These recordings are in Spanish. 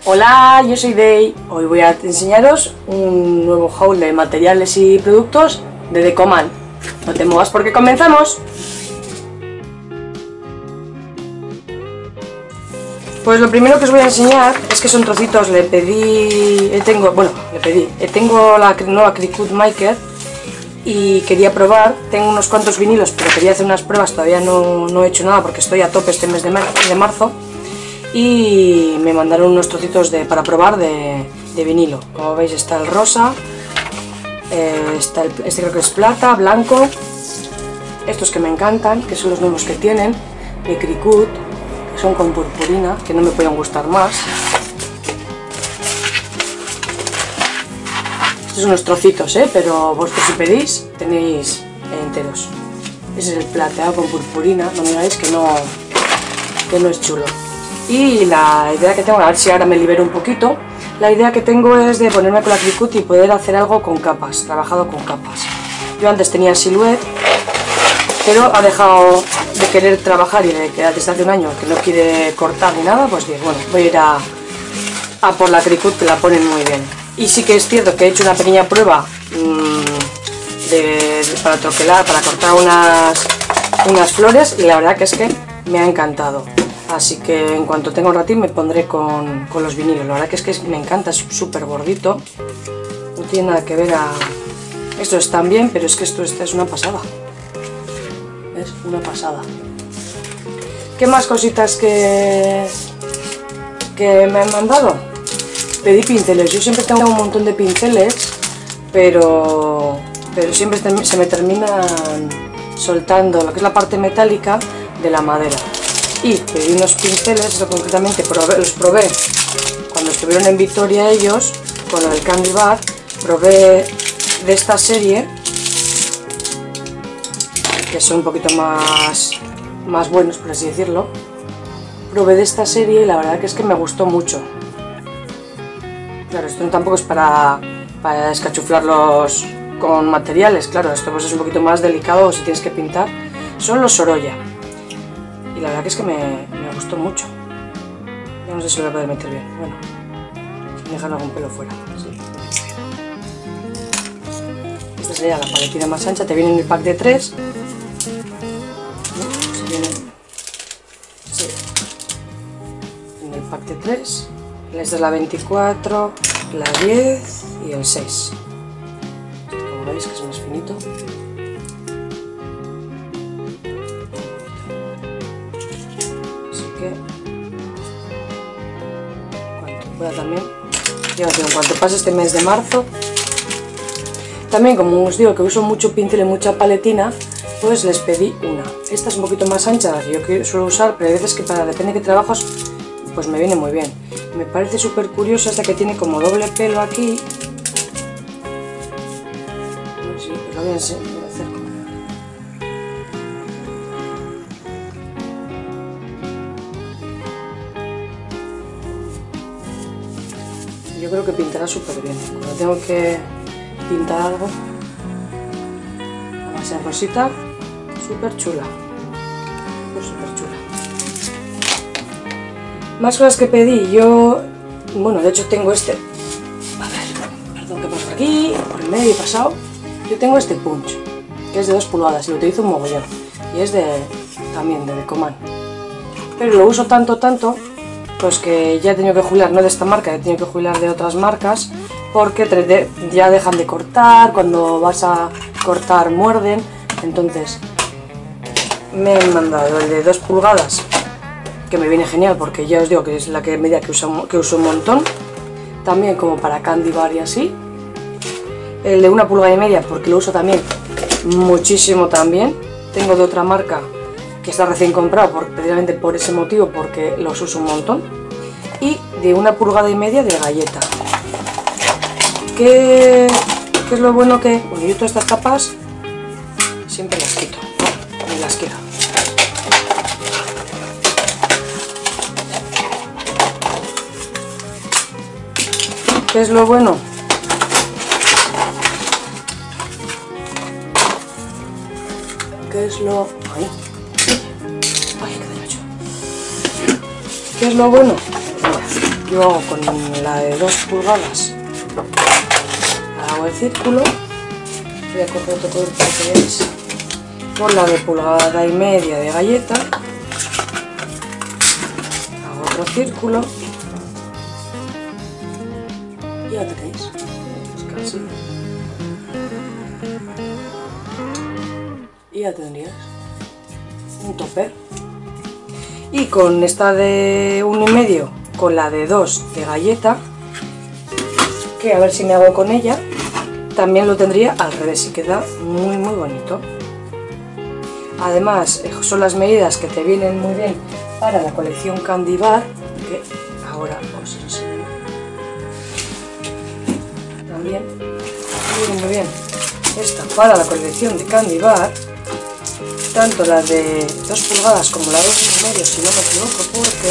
Hola, yo soy Day. Hoy voy a enseñaros un nuevo haul de materiales y productos de Decoman. No te muevas porque comenzamos. Pues lo primero que os voy a enseñar es que son trocitos. Tengo la nueva Cricut Maker y quería probar. Tengo unos cuantos vinilos, pero quería hacer unas pruebas. Todavía no he hecho nada porque estoy a tope este mes de marzo. Y me mandaron unos trocitos para probar de vinilo. Como veis está el rosa, este creo que es plata, blanco, estos que me encantan, que son los nuevos que tienen, de Cricut, que son con purpurina, que no me pueden gustar más. Estos son unos trocitos, pero vosotros si pedís tenéis enteros. Ese es el plateado con purpurina, no me digáis que no es chulo. Y la idea que tengo, a ver si ahora me libero un poquito, la idea que tengo es de ponerme con la Cricut y poder hacer algo con capas, trabajado con capas. Yo antes tenía Silhouette, pero ha dejado de querer trabajar y desde hace un año que no quiere cortar ni nada, pues bien, bueno, voy a ir a por la Cricut, que la ponen muy bien. Y sí que es cierto que he hecho una pequeña prueba para troquelar, para cortar unas flores, y la verdad que es que me ha encantado. Así que en cuanto tenga un ratín me pondré con los vinilos. La verdad que es que me encanta, es súper gordito. No tiene nada que ver a... Estos están bien, pero es que esta es una pasada. Es una pasada. ¿Qué más cositas que me han mandado? Pedí pinceles. Yo siempre tengo un montón de pinceles, pero siempre se me terminan soltando lo que es la parte metálica de la madera. Y pedí unos pinceles, eso concretamente los probé cuando estuvieron en Vitoria ellos, con el Candy Bar. Probé de esta serie, que son un poquito más buenos, por así decirlo. Probé de esta serie y la verdad que es que me gustó mucho. Claro, esto tampoco es para escachuflarlos con materiales, claro, esto pues es un poquito más delicado si tienes que pintar. Son los Sorolla. Y la verdad que es que me gustó mucho. Ya no sé si lo voy a poder meter bien. Bueno, sin dejar algún pelo fuera. Sí. Esta sería la paletina más ancha. Te viene en el pack de 3. Sí. En el pack de 3. Esta es la 24, la 10 y el 6. Como veis que es más finito. También, en cuanto pase este mes de marzo, también como os digo que uso mucho pincel y mucha paletina, pues les pedí una. Esta es un poquito más ancha de la que yo suelo usar, pero hay veces que depende de qué trabajos, pues me viene muy bien. Me parece súper curiosa esta que tiene como doble pelo aquí. Sí, pues lo voy a hacer. Yo creo que pintará súper bien. Cuando tengo que pintar algo, va a ser rosita, súper chula. Súper chula. Más cosas que pedí. Yo, bueno, de hecho tengo este. A ver, perdón, que pasa por aquí, por el medio he pasado. Yo tengo este punch, que es de 2 pulgadas y lo utilizo un mogollón. Y es también de Decoman. Pero lo uso tanto, pues que ya he tenido que jubilar, no de esta marca, he tenido que jubilar de otras marcas, porque ya dejan de cortar, cuando vas a cortar muerden. Entonces me han mandado el de 2 pulgadas, que me viene genial porque ya os digo que es la medida que uso un montón, también como para Candy Bar y así. El de 1,5 pulgadas porque lo uso también muchísimo también. Tengo de otra marca que está recién comprado precisamente por ese motivo, porque los uso un montón. Y de 1,5 pulgadas de galleta. ¿Qué es lo bueno que...? Bueno, yo todas estas capas siempre las quito, ni las quiero. ¿Qué es lo bueno? ¿Qué es lo...? Ay, qué daño. ¿Qué es lo bueno? yo hago con la de 2 pulgadas, hago el círculo, voy a coger otro color para que veáis, con la de 1,5 pulgadas de galleta, hago otro círculo, y ya tenéis, casi, y ya tendrías un topper. Y con esta de 1,5, con la de 2 de galleta, que a ver si me hago con ella, también lo tendría al revés y queda muy bonito. Además son las medidas que te vienen muy bien para la colección Candy Bar, que ahora os enseño. También viene muy bien esta para la colección de Candy Bar, tanto la de 2 pulgadas como la de 2,5, si no me equivoco, porque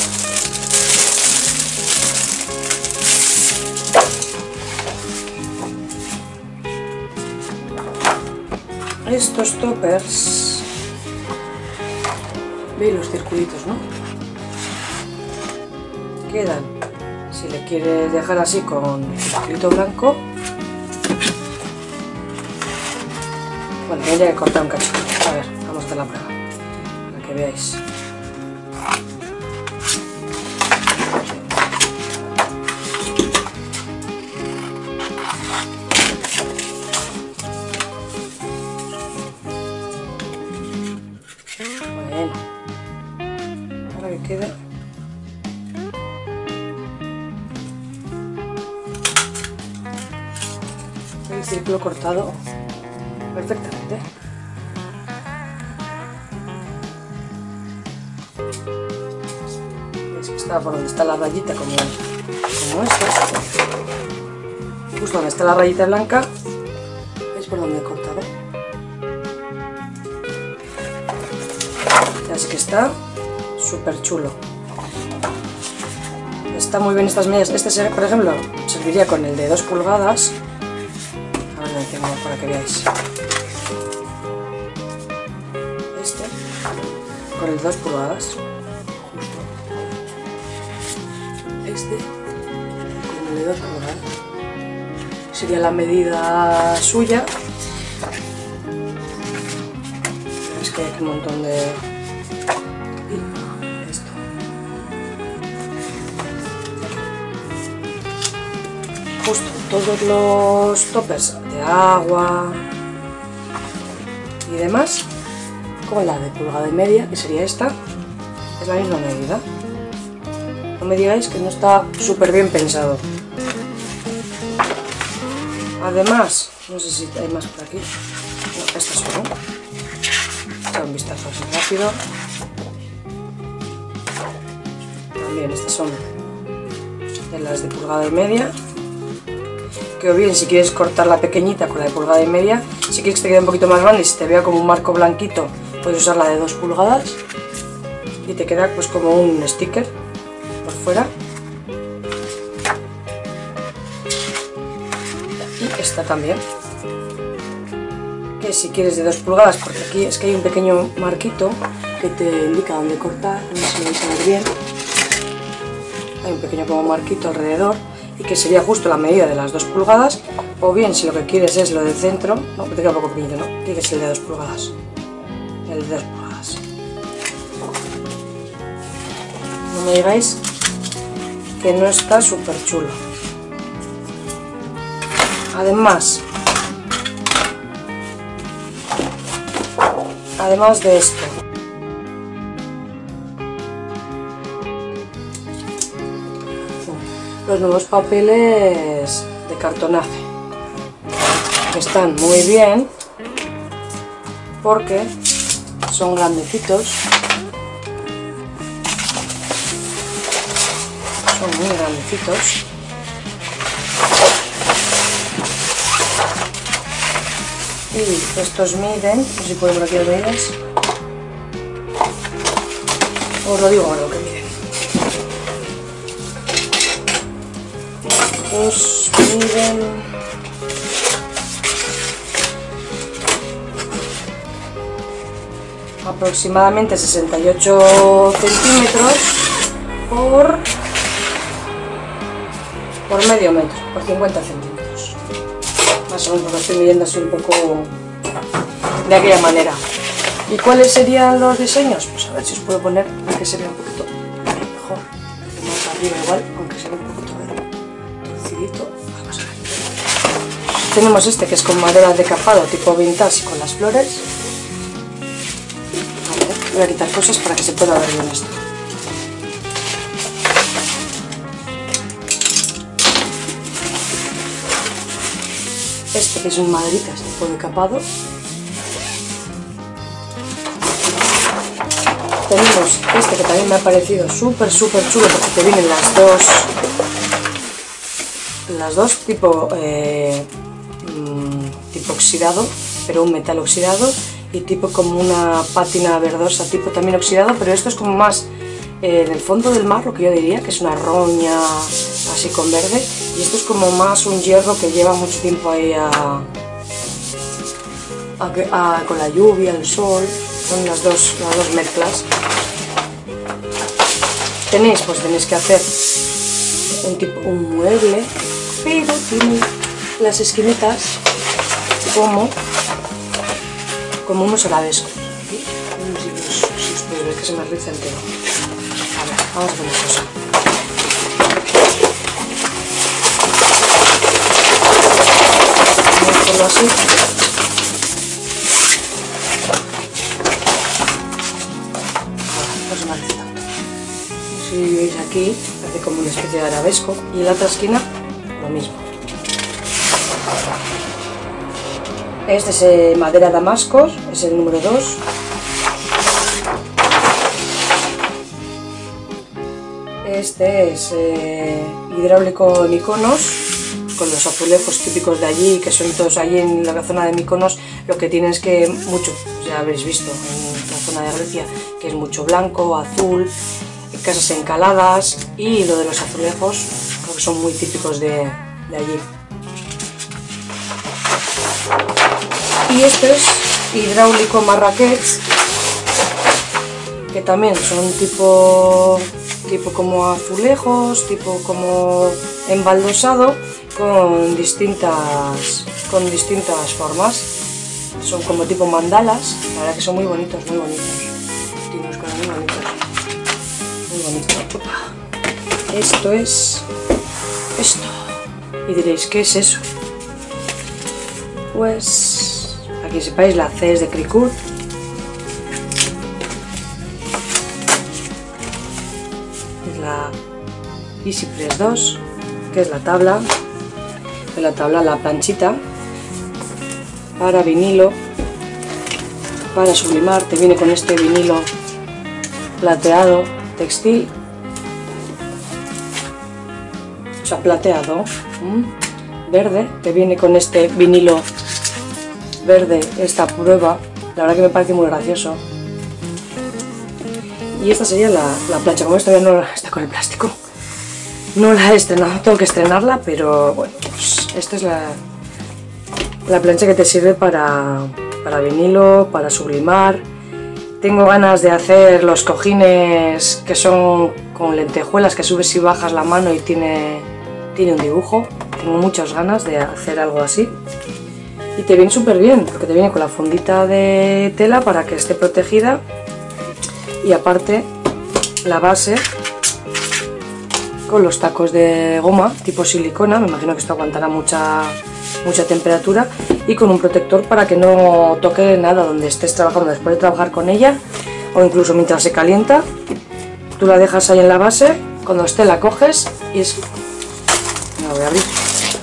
estos toppers, veis los circulitos, ¿no? Quedan, si le quieres dejar así con el circulito blanco, bueno, tendría que cortar un cachito. A ver, vamos a hacer la prueba para que veáis. Bueno, ahora que quede el círculo cortado perfectamente. Veis que está por donde está la rayita, como esta, justo donde está la rayita blanca, veis por donde he cortado. Así que está súper chulo. Está muy bien estas medidas. Este, por ejemplo, serviría con el de 2 pulgadas. A ver, lo tengo para que veáis. Este, con el de 2 pulgadas. Justo. Este, con el de 2 pulgadas. Sería la medida suya. Es que hay un montón de... Esto. Justo todos los toppers de agua y demás, como la de 1,5 pulgadas, que sería esta, es la misma medida. No me digáis que no está súper bien pensado. Además, no sé si hay más por aquí. No, estas son. Echa un vistazo así rápido. También estas son de las de 1,5 pulgadas. Que o bien si quieres cortar la pequeñita con la de 1,5 pulgadas, si quieres que te quede un poquito más grande y si te vea como un marco blanquito, puedes usar la de 2 pulgadas y te queda pues como un sticker por fuera. Y esta también, que si quieres de 2 pulgadas, porque aquí es que hay un pequeño marquito que te indica dónde cortar, no sé si lo vais a ver bien, hay un pequeño como marquito alrededor, y que sería justo la medida de las 2 pulgadas, o bien si lo que quieres es lo del centro, no, te queda un poco pequeñito, ¿no? Tiene que ser el de 2 pulgadas, el de 2 pulgadas. No me digáis que no está súper chulo. Además de esto, los nuevos papeles de cartonaje están muy bien porque son grandecitos, son muy grandecitos y estos miden, no sé si pueden ver aquí las medidas, os lo digo ahora lo que miden. Estos miden aproximadamente 68 centímetros por por medio metro, por 50 centímetros. Más o menos lo estoy midiendo así un poco de aquella manera. ¿Y cuáles serían los diseños? Pues a ver si os puedo poner, que se vea un poquito mejor, más arriba igual, aunque se vea un poquito torcidito. Vamos a ver. Tenemos este que es con madera de capado tipo vintage con las flores. A ver, voy a quitar cosas para que se pueda ver bien esto. Este que es un maderitas tipo de capado. Tenemos este que también me ha parecido súper chulo porque te vienen las dos tipo oxidado, pero un metal oxidado, y tipo como una pátina verdosa tipo también oxidado, pero esto es como más en el fondo del mar, lo que yo diría que es una roña así con verde, y esto es como más un hierro que lleva mucho tiempo ahí con la lluvia, el sol. Son las dos mezclas. Tenéis que hacer un mueble, pero tiene las esquinitas como unos arabescos. Aquí, no sé si os puede ver que se me riza entero. A ver, vamos a poner eso. Vamos a ponerlo así. No se me riza tanto. Si veis aquí, hace como una especie de arabesco, y en la otra esquina lo mismo. Este es madera damasco, es el número 2. Este es hidráulico Mykonos, con los azulejos típicos de allí, que son todos allí en la zona de Mykonos. Lo que tiene es que mucho, ya habréis visto en la zona de Grecia, que es mucho blanco, azul, casas encaladas, y lo de los azulejos creo que son muy típicos de allí. Y este es hidráulico Marrakech, que también son tipo como azulejos, tipo como embaldosado, con distintas formas. Son como tipo mandalas, la verdad que son muy bonitos, muy bonitos. Tiene unos muy bonitos. Muy bonito. Esto es esto. Y diréis, ¿qué es eso? Pues aquí sepáis, la C es de Cricut. Es la EasyPress 2, que es la tabla. De la tabla, la planchita para vinilo, para sublimar. Te viene con este vinilo plateado textil, o sea, plateado verde. Te viene con este vinilo verde, esta prueba, la verdad que me parece muy gracioso. Y esta sería la plancha. Como esta todavía no está con el plástico, no la he estrenado, tengo que estrenarla, pero bueno, pues esta es la plancha que te sirve para vinilo, para sublimar. Tengo ganas de hacer los cojines que son con lentejuelas, que subes y bajas la mano y tiene un dibujo. Tengo muchas ganas de hacer algo así. Y te viene súper bien, porque te viene con la fundita de tela para que esté protegida. Y aparte la base con los tacos de goma tipo silicona, me imagino que esto aguantará mucha temperatura, y con un protector para que no toque nada donde estés trabajando después de trabajar con ella, o incluso mientras se calienta. Tú la dejas ahí en la base, cuando esté la coges y es... La voy a abrir.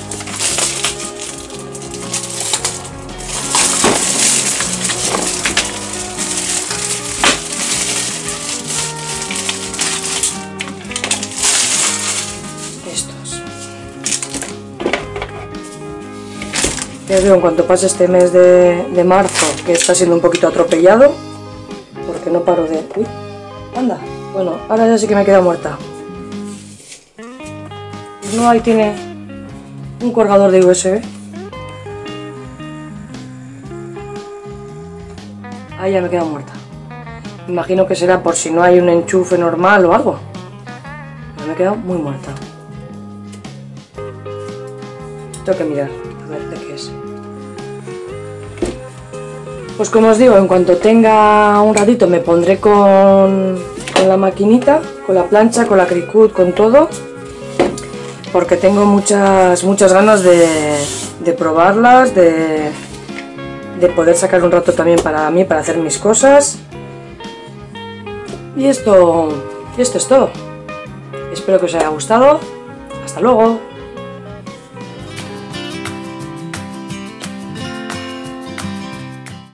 Ya veo, en cuanto pase este mes de marzo, que está siendo un poquito atropellado, porque no paro de... Uy, anda, bueno, ahora ya sí que me queda muerta. No, ahí tiene un cargador de USB. Ahí ya me queda muerta. Me imagino que será por si no hay un enchufe normal o algo. Pero me he quedado muy muerta. Tengo que mirar, a ver de qué es. Pues como os digo, en cuanto tenga un ratito me pondré con la maquinita, con la plancha, con la Cricut, con todo, porque tengo muchas ganas de probarlas, de poder sacar un rato también para mí, para hacer mis cosas. Y esto es todo. Espero que os haya gustado. Hasta luego.